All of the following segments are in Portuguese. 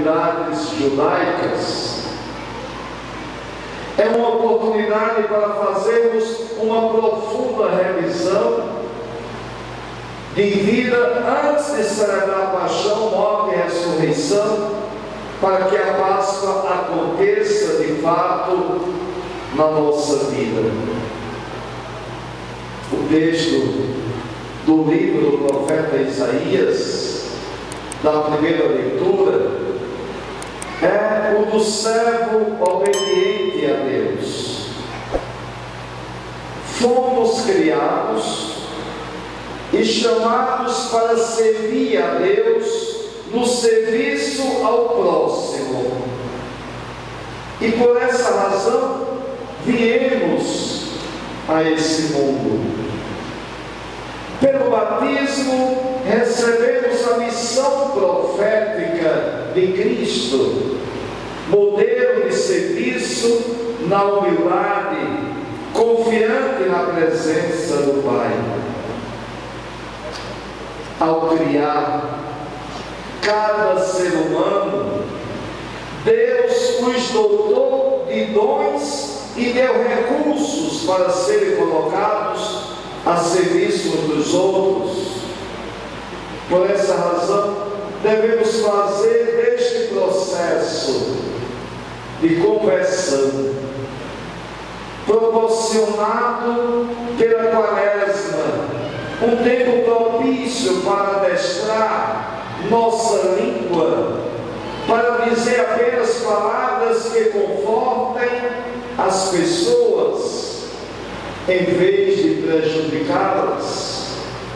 comunidades judaicas, é uma oportunidade para fazermos uma profunda revisão de vida antes de celebrar a paixão, morte e ressurreição, para que a Páscoa aconteça de fato na nossa vida. O texto do livro do profeta Isaías, da primeira leitura, é o do servo obediente a Deus. Fomos criados e chamados para servir a Deus no serviço ao próximo. E por essa razão viemos a esse mundo. Pelo batismo recebemos a missão profética de Cristo, modelo de serviço na humildade, confiante na presença do Pai. Ao criar cada ser humano, Deus os dotou de dons e deu recursos para serem colocados a serviço dos outros. Por essa razão, devemos fazer deste processo de conversão, proporcionado pela Quaresma, um tempo propício para adestrar nossa língua, para dizer apenas palavras que confortem as pessoas, em vez de prejudicá-las.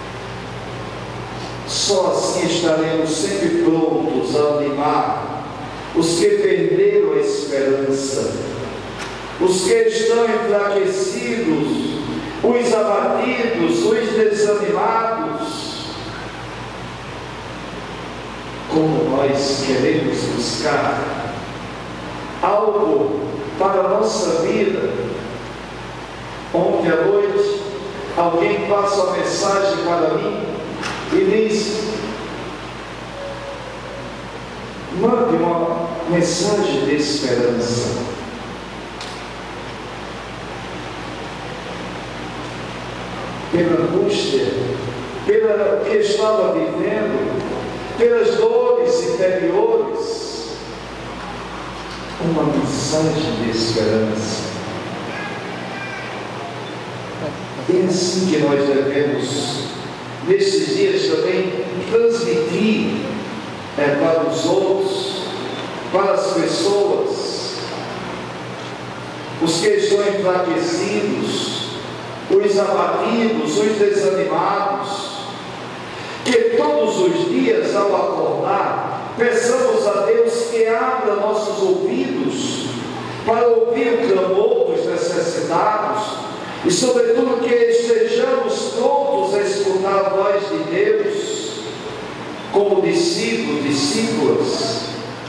Só assim estaremos sempre prontos a animar os que perderam a esperança, os que estão enfraquecidos, os abatidos, os desanimados. Como nós queremos buscar algo para a nossa vida. Ontem à noite, alguém passa uma mensagem para mim e diz: mande uma mensagem de esperança. Pela angústia, pelo que estava vivendo, pelas dores interiores, uma mensagem de esperança. É assim que nós devemos, nesses dias também, transmitir para os outros, para as pessoas, os que estão enfraquecidos, os abatidos, os desanimados, que todos os dias, ao acordar, peçamos a Deus que abra nossos ouvidos para ouvir o clamor dos necessitados e, sobretudo, que estejamos prontos a escutar a voz de Deus como discípulos, discípulas,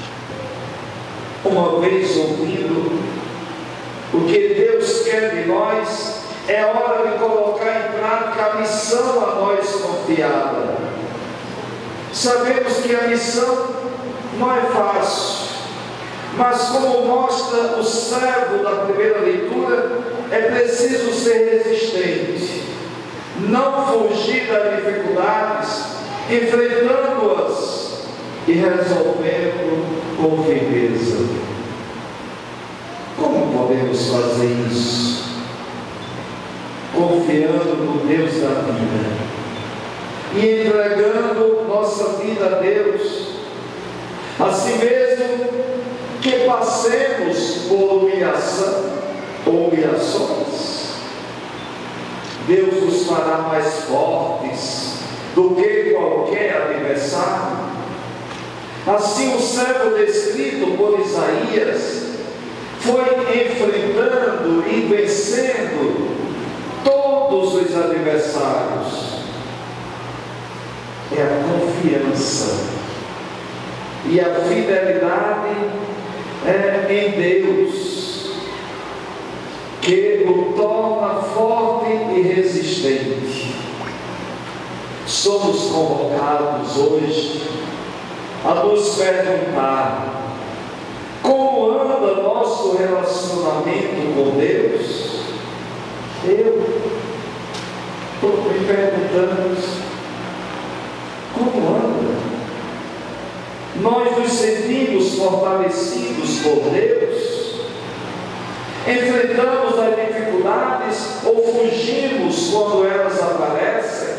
uma vez ouvindo o que Deus quer de nós. É hora de colocar em prática a missão a nós confiada. Sabemos que a missão não é fácil, mas como mostra o servo da primeira leitura, é preciso ser resistente, não fugir das dificuldades, enfrentando-as e resolvendo com firmeza. Como podemos fazer isso? Confiando no Deus da vida e entregando nossa vida a Deus, assim mesmo que passemos por humilhação ou humilhações, Deus nos fará mais fortes do que qualquer adversário. Assim o servo descrito por Isaías foi enfrentando e vencendo todos os adversários. É a confiança e a fidelidade em Deus que o torna forte e resistente. Somos convocados hoje a nos perguntar: como anda nosso relacionamento com Deus? Eu estou me perguntando: como anda? Nós nos sentimos fortalecidos por Deus? Enfrentamos as dificuldades ou fugimos quando elas aparecem?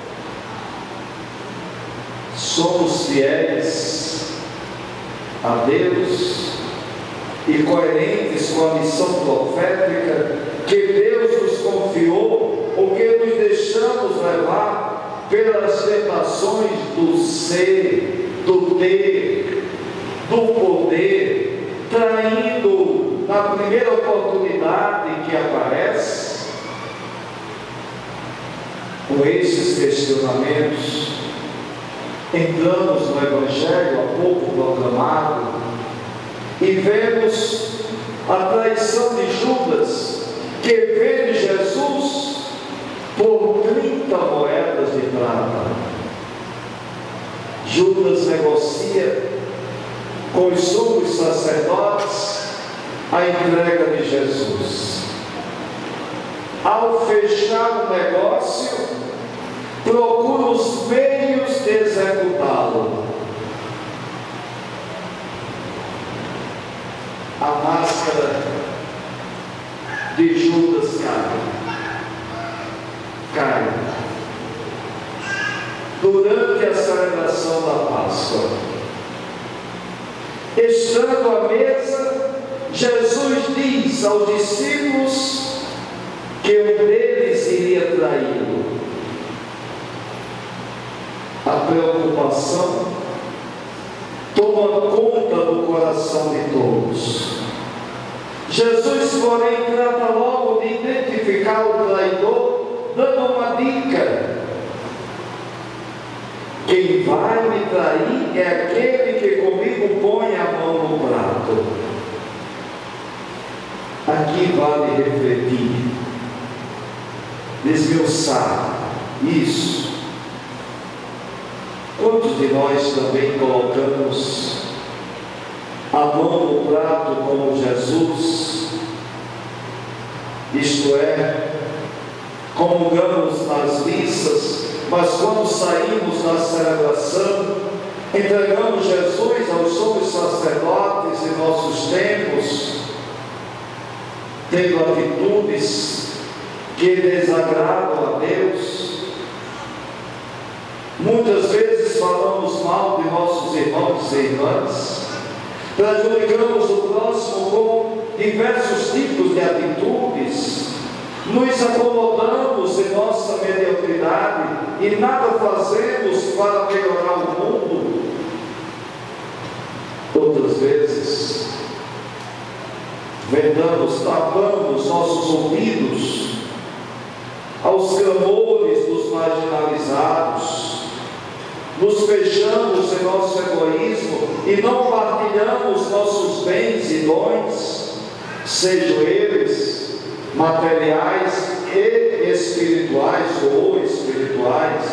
Somos fiéis a Deus e coerentes com a missão profética que Deus nos confiou, ou que nos deixamos levar pelas tentações do ser, do ter, do poder, traindo na primeira oportunidade que aparece? Com esses questionamentos, entramos no Evangelho há pouco proclamado e vemos a traição de Judas, que vende Jesus por 30 moedas de prata. Judas negocia com os sumos sacerdotes a entrega de Jesus. Ao fechar o negócio, procura os meios de executá-lo. A máscara de Judas cai durante a celebração da Páscoa. Estando à mesa, Jesus diz aos discípulos que um deles iria traí-lo. A preocupação toma conta do coração de todos. Jesus, porém, trata logo de identificar o traidor, dando uma dica: quem vai me trair é aquele que comigo põe a mão no prato. Aqui vale refletir, desmiuçar isso. Quantos de nós também colocamos a mão no prato como Jesus? Isto é, comungamos nas missas, mas quando saímos da celebração, entregamos Jesus aos sumos sacerdotes em nossos tempos, tendo atitudes que desagradam a Deus. Muitas vezes falamos mal de nossos irmãos e irmãs, prejudicamos o próximo com diversos tipos de atitudes, nos acomodamos em nossa mediocridade e nada fazemos para melhorar o mundo. Outras vezes, vedamos, tapamos nossos ouvidos aos clamores dos marginalizados, nos fechamos em nosso egoísmo e não partilhamos nossos bens e dons, sejam eles materiais e espirituais ou espirituais.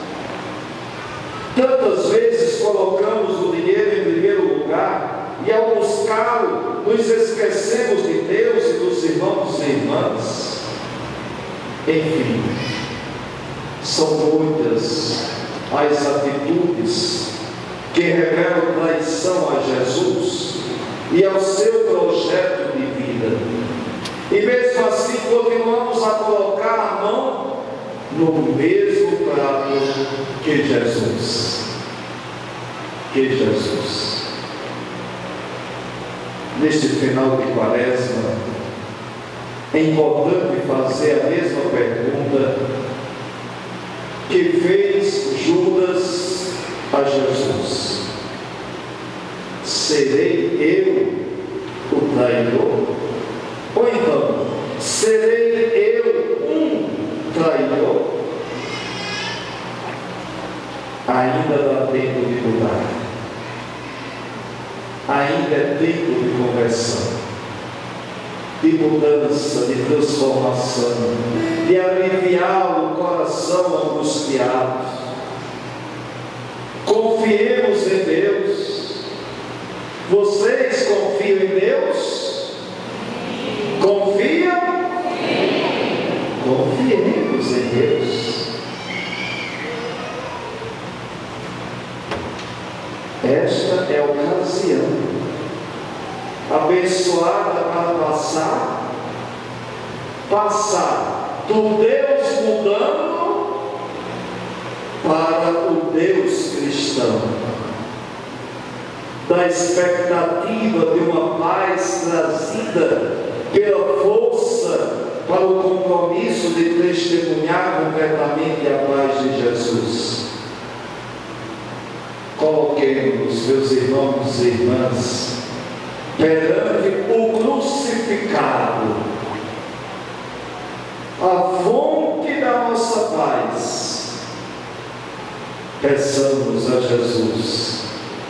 Tantas vezes colocamos o dinheiro em primeiro lugar e, ao buscá-lo, nos esquecemos de Deus e dos irmãos e irmãs. Enfim, são muitas as atitudes que revelam traição a Jesus e ao seu projeto de vida. E mesmo assim continuamos a colocar a mão no mesmo prato que Jesus. Neste final de Quaresma, é importante fazer a mesma pergunta que fez Judas a Jesus: serei eu o traidor? Ou então, serei eu um traidor? Ainda dá tempo de mudar, ainda é tempo de conversão, de mudança, de transformação, de aliviar o coração angustiado. Confiemos em Deus. Vocês confiam em Deus? Confiam? Confiemos em Deus. Esta é a ocasião abençoada para passar do Deus mudando para o Deus cristão, da expectativa de uma paz trazida pela força para o compromisso de testemunhar completamente a paz de Jesus. Coloquemos, meus irmãos e irmãs, perante o crucificado, a fonte da nossa paz. Peçamos a Jesus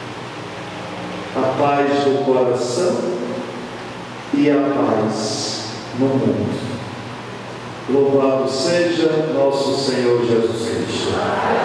a paz do coração e a paz no mundo. Louvado seja nosso Senhor Jesus Cristo.